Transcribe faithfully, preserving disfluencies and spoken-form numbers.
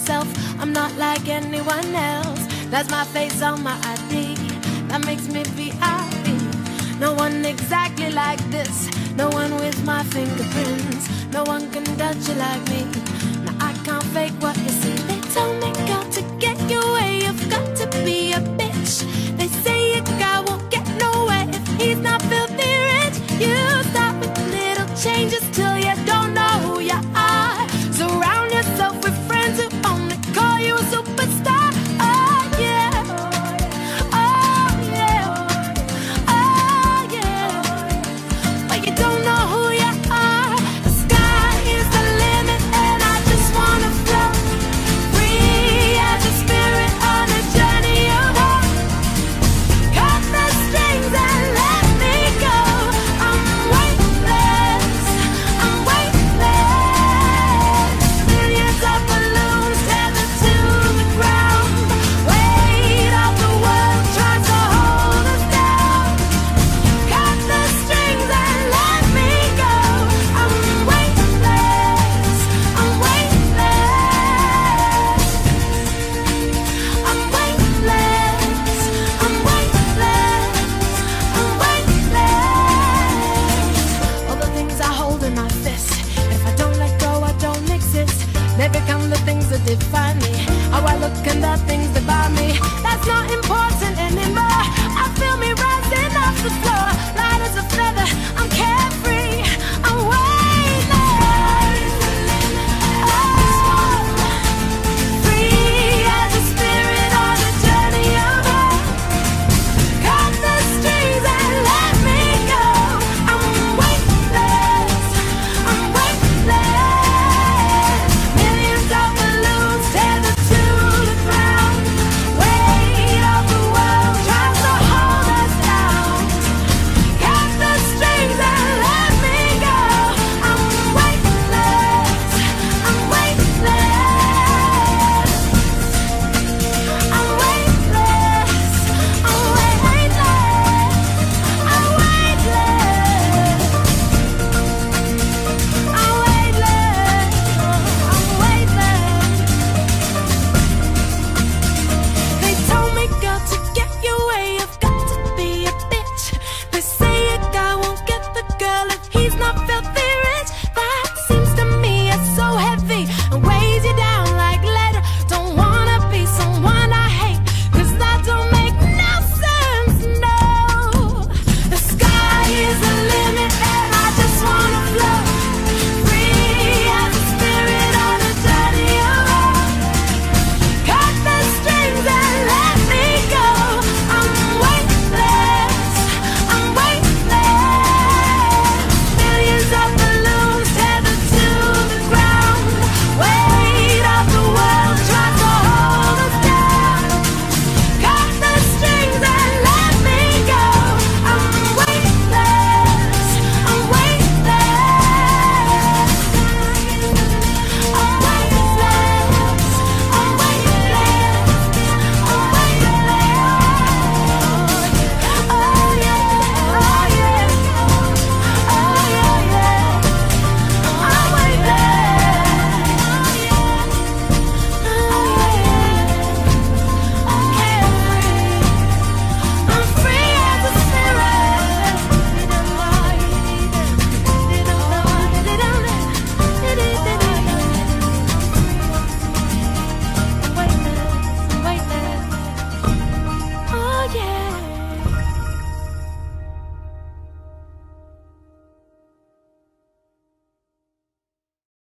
myself, I'm not like anyone else. That's my face on my I D, that makes me V I P. No one exactly like this, no one with my fingerprints. No one can touch you like me. Now I can't fake what you see. They told me, girl, to get your way, you've got to be a bitch. They say a guy won't get nowhere if he's not filthy rich. You start with little changes till you don't know who you are. Surround yourself with friends who only call you a superstar. Oh yeah, oh yeah, oh yeah. But you don't know who you are. The sky is the limit and I just wanna float free as a spirit on a journey of hope. Cut the strings and let me go. I'm weightless, I'm weightless. Millions of balloons tethered to the ground. Weight of the world tries to hold us down. Cut the strings and let me go. I'm weightless, I'm weightless. I'm weightless, I'm weightless, I'm weightless. All the things I hold in my fist, if I don't let go, I don't exist. They become the things that define